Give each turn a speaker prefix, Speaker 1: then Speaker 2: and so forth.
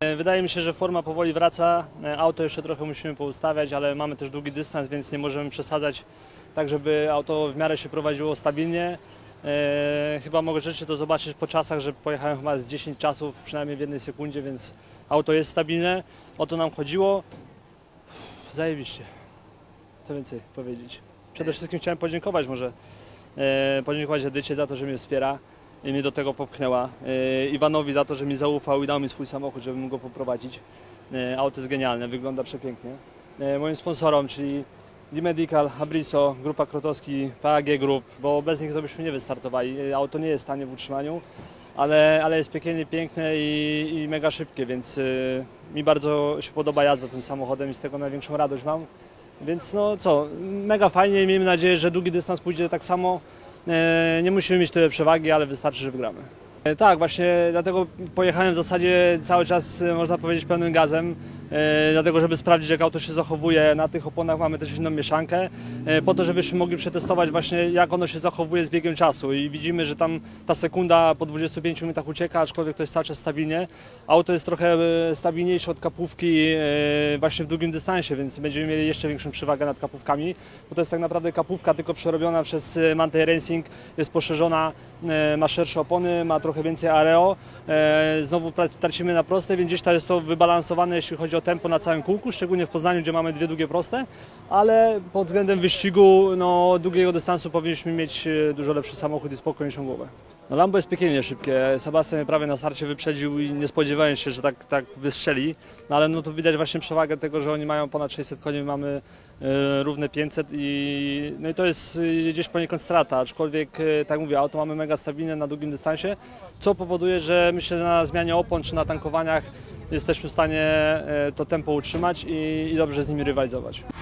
Speaker 1: Wydaje mi się, że forma powoli wraca. Auto jeszcze trochę musimy poustawiać, ale mamy też długi dystans, więc nie możemy przesadzać tak, żeby auto w miarę się prowadziło stabilnie. Chyba możecie to zobaczyć po czasach, że pojechałem chyba z 10 czasów przynajmniej w jednej sekundzie, więc auto jest stabilne. O to nam chodziło. Zajebiście. Co więcej powiedzieć? Przede wszystkim chciałem podziękować podziękować Edycie za to, że mnie wspiera i mnie do tego popchnęła. Iwanowi za to, że mi zaufał i dał mi swój samochód, żebym mógł go poprowadzić. Auto jest genialne, wygląda przepięknie. Moim sponsorom, czyli D-Medical, Abriso, Grupa Krotowski, PAG Group, bo bez nich to byśmy nie wystartowali. Auto nie jest tanie w utrzymaniu, ale jest piekielnie piękne i mega szybkie, więc mi bardzo się podoba jazda tym samochodem i z tego największą radość mam. Więc no co, mega fajnie i miejmy nadzieję, że długi dystans pójdzie tak samo. Nie musimy mieć tyle przewagi, ale wystarczy, że wygramy. Tak, właśnie dlatego pojechałem w zasadzie cały czas, można powiedzieć, pełnym gazem. Dlatego, żeby sprawdzić, jak auto się zachowuje. Na tych oponach mamy też inną mieszankę, po to, żebyśmy mogli przetestować właśnie, jak ono się zachowuje z biegiem czasu. I widzimy, że tam ta sekunda po 25 minutach ucieka, aczkolwiek to jest cały czas stabilnie. Auto jest trochę stabilniejsze od kapówki właśnie w długim dystansie, więc będziemy mieli jeszcze większą przewagę nad kapówkami, bo to jest tak naprawdę kapówka, tylko przerobiona przez Mantei Racing, jest poszerzona, ma szersze opony, ma trochę więcej aero. Znowu tracimy na proste, więc gdzieś to jest to wybalansowane, jeśli chodzi o tempo na całym kółku, szczególnie w Poznaniu, gdzie mamy dwie długie proste, ale pod względem wyścigu długiego dystansu powinniśmy mieć dużo lepszy samochód i spokojniejszą głowę. Lambo jest piekielnie szybkie. Sebastian mnie prawie na starcie wyprzedził i nie spodziewałem się, że tak wystrzeli, ale tu widać właśnie przewagę tego, że oni mają ponad 600 koni, my mamy równe 500 i to jest gdzieś poniekąd strata, aczkolwiek tak mówię, auto mamy mega stabilne na długim dystansie, co powoduje, że myślę, że na zmianie opon czy na tankowaniach jesteśmy w stanie to tempo utrzymać i dobrze z nimi rywalizować.